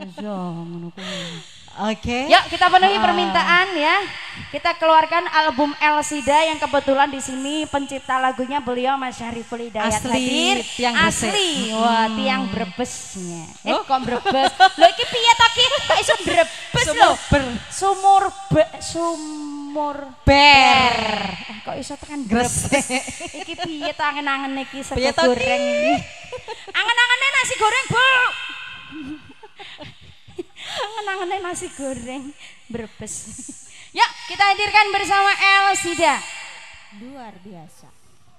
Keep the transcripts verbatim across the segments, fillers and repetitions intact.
Oke. Yuk kita penuhi permintaan ya. Kita keluarkan album Elsida yang kebetulan di sini pencipta lagunya beliau Mas Syariful Hidayat asli, hadir. Tiang asli, hmm. wah tiang Brebesnya. Eh oh. Kok Brebes? Lho iki piye to ki? Kok iso Brebes lho? Sumur be, sumur ber. Eh, kok iso tekan Brebes? Iki piye to angen-angen iki sego goreng iki? Angen-angene nasi goreng, Bu. Angen-angennya nasi goreng Brebes. Yuk kita hadirkan bersama Elsida. Luar biasa.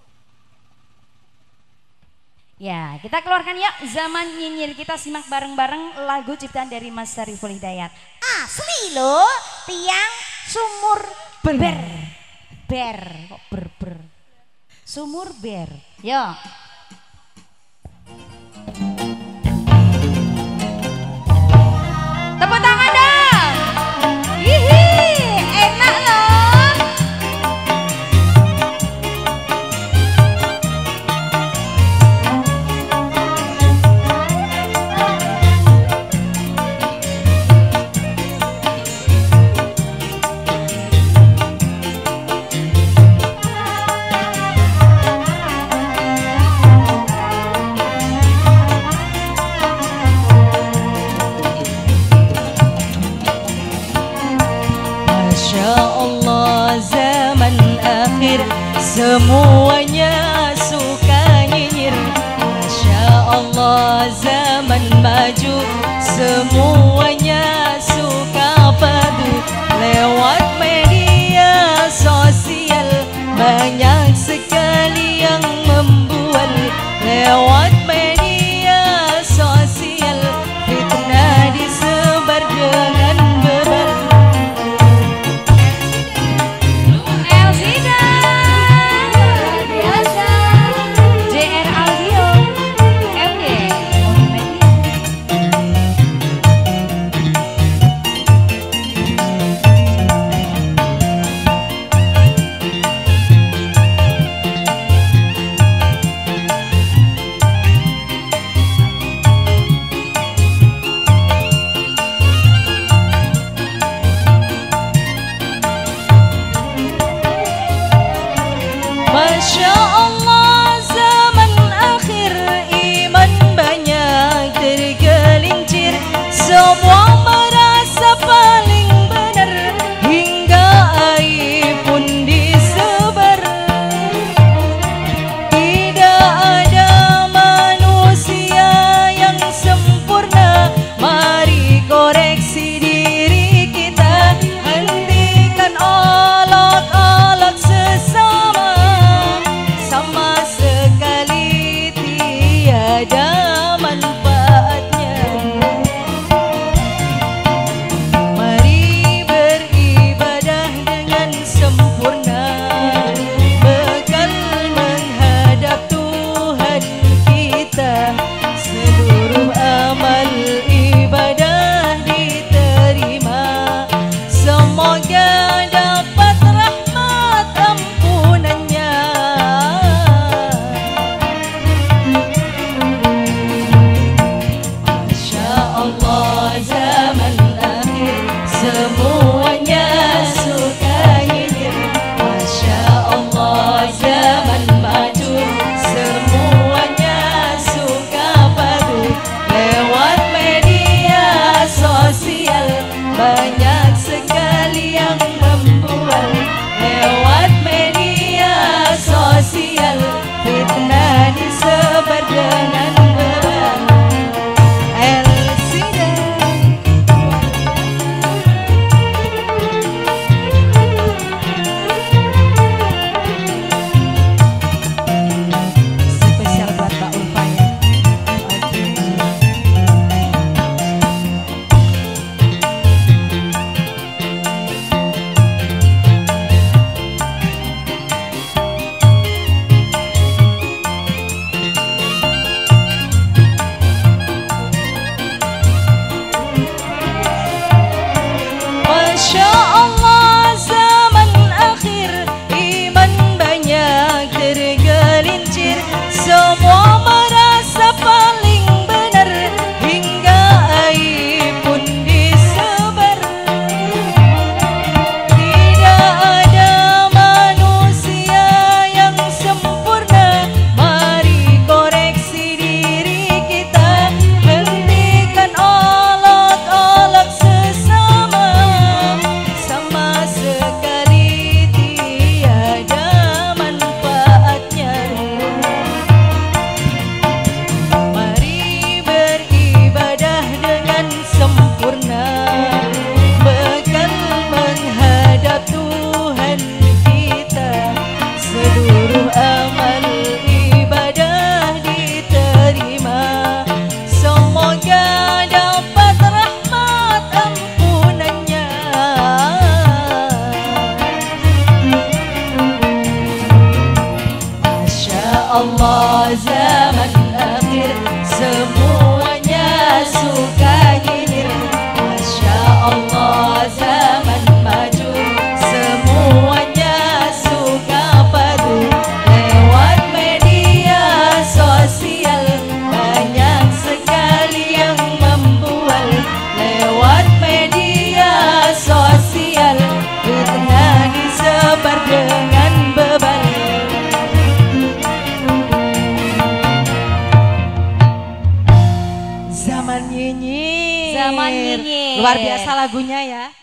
Ya kita keluarkan yuk Zaman Nyinyir. Kita simak bareng-bareng lagu ciptaan dari Mas Syariful Hidayat. Asli loh, tiang sumur ber. Ber, ber. Kok ber ber. Sumur ber. Yuk. Tepuk tangan dong. Hihi, enak loh. Semuanya suka nyinyir. Masya Allah zaman maju. Semuanya suka padu. Lewat media sosial banyak sekali yang membual. Lewat media sosial fitnah disebar dengan bebal. Masya Allah zaman akhir iman banyak tergelincir. Semua merasa paling benar hingga aib pun disebar. Tidak ada manusia yang sempurna. Mari koreksi diri kita. Hentikan olok-olok sesama. Sama sekali tiada manfaatnya. Mari beribadah dengan sempurna. Bekal menghadap Tuhan kita. Seluruh amal ibadah diterima. Semoga dapat rahmat ampunannya. Zaman akhir semuanya suka nyinyir. Masya Allah zaman maju. Semuanya suka padu. Lewat media sosial banyak sekali yang membual. Lewat media sosial fitnah disebar dengan bebal. Elsida Taman Nyinyir. Luar biasa lagunya ya.